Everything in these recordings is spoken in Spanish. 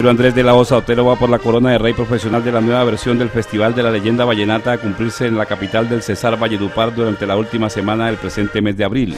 Andrés de la Osa Otero va por la corona de rey profesional de la nueva versión del Festival de la Leyenda Vallenata a cumplirse en la capital del Cesar, Valledupar, durante la última semana del presente mes de abril.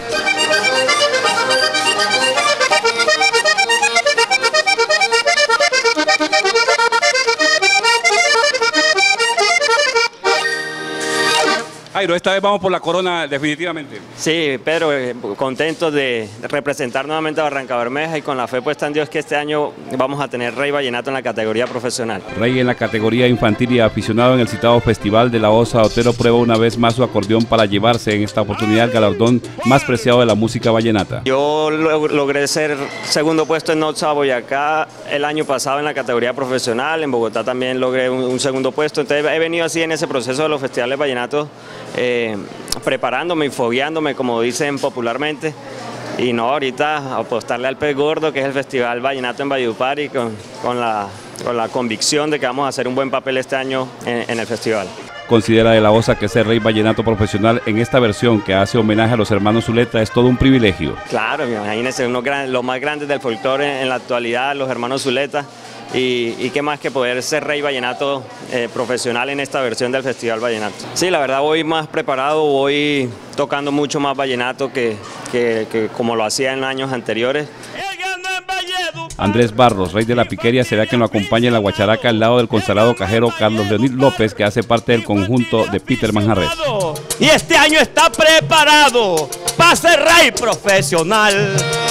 Jairo, esta vez vamos por la corona definitivamente. Sí, Pedro, contentos de representar nuevamente a Barrancabermeja y con la fe puesta en Dios que este año vamos a tener Rey Vallenato en la categoría profesional. Rey en la categoría infantil y aficionado en el citado Festival de la Osa Otero prueba una vez más su acordeón para llevarse en esta oportunidad el galardón más preciado de la música vallenata. Yo logré ser segundo puesto en Notza, Boyacá el año pasado en la categoría profesional, en Bogotá también logré un segundo puesto, entonces he venido así en ese proceso de los festivales vallenatos, preparándome y fogueándome, como dicen popularmente, y no ahorita apostarle al pez gordo, que es el Festival Vallenato en Valledupar, y con la convicción de que vamos a hacer un buen papel este año en el festival. Considera de la Osa que ser Rey Vallenato profesional en esta versión que hace homenaje a los hermanos Zuleta es todo un privilegio. Claro, imagínense, los más grandes del folclore en la actualidad, los hermanos Zuleta. Y qué más que poder ser Rey Vallenato profesional en esta versión del Festival Vallenato. Sí, la verdad voy más preparado, voy tocando mucho más vallenato que como lo hacía en años anteriores. Andrés Barros, Rey de la Piquería, será quien lo acompañe en la guacharaca al lado del consagrado cajero Carlos Leonid López, que hace parte del conjunto de Peter Manjarres. Y este año está preparado para ser Rey profesional.